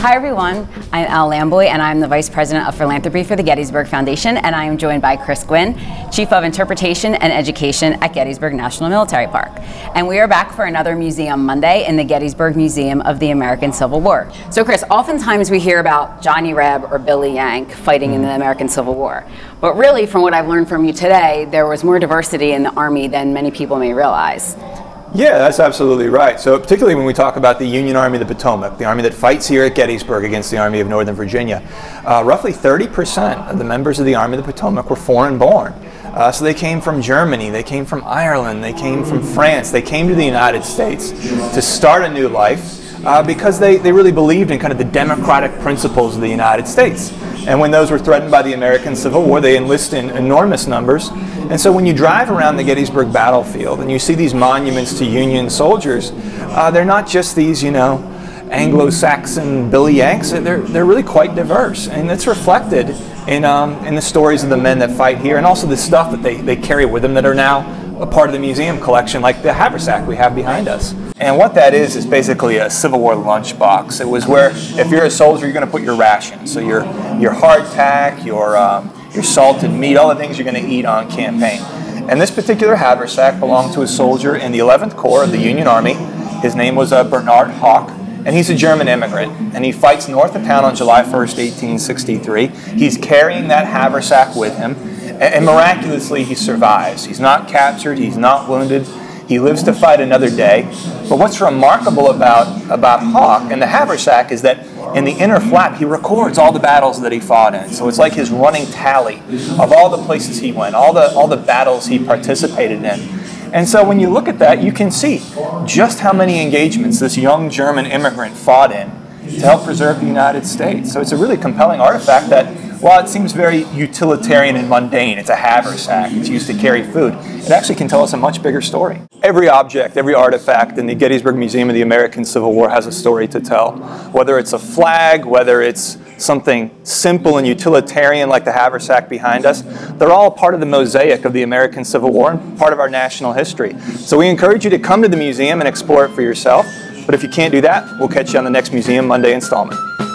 Hi everyone, I'm Al Lamboy and I'm the Vice President of Philanthropy for the Gettysburg Foundation, and I am joined by Chris Gwynn, Chief of Interpretation and Education at Gettysburg National Military Park. And we are back for another Museum Monday in the Gettysburg Museum of the American Civil War. So Chris, oftentimes we hear about Johnny Reb or Billy Yank fighting in the American Civil War. But really, from what I've learned from you today, there was more diversity in the Army than many people may realize. Yeah, that's absolutely right. So particularly when we talk about the Union Army of the Potomac, the army that fights here at Gettysburg against the Army of Northern Virginia, roughly 30% of the members of the Army of the Potomac were foreign born. So they came from Germany, they came from Ireland, they came from France, they came to the United States to start a new life because they really believed in kind of the democratic principles of the United States. And when those were threatened by the American Civil War, they enlisted in enormous numbers. And so when you drive around the Gettysburg battlefield and you see these monuments to Union soldiers, they're not just these, Anglo-Saxon Billy Yanks. They're really quite diverse. And it's reflected in the stories of the men that fight here, and also the stuff that they carry with them that are now a part of the museum collection, like the Haversack we have behind us. And what that is basically a Civil War lunchbox. It was where, if you're a soldier, you're going to put your rations. So your hardtack, your salted meat, all the things you're going to eat on campaign. And this particular Haversack belonged to a soldier in the 11th Corps of the Union Army. His name was Bernard Hawk, and he's a German immigrant. And he fights north of town on July 1st, 1863. He's carrying that Haversack with him, and miraculously he survives. He's not captured, he's not wounded. He lives to fight another day. But what's remarkable about Hawk and the Haversack is that in the inner flap, he records all the battles that he fought in. So it's like his running tally of all the places he went, all the battles he participated in. And so when you look at that, you can see just how many engagements this young German immigrant fought in to help preserve the United States. So it's a really compelling artifact that, while it seems very utilitarian and mundane, it's a haversack, it's used to carry food, it actually can tell us a much bigger story. Every object, every artifact in the Gettysburg Museum of the American Civil War has a story to tell. Whether it's a flag, whether it's something simple and utilitarian like the haversack behind us, they're all part of the mosaic of the American Civil War and part of our national history. So we encourage you to come to the museum and explore it for yourself. But if you can't do that, we'll catch you on the next Museum Monday installment.